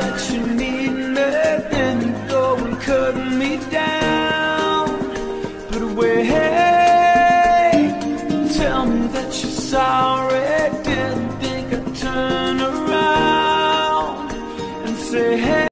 that you need me, then you go and cut me down. But wait, tell me that you're sorry. Didn't think I'd turn around and say, hey.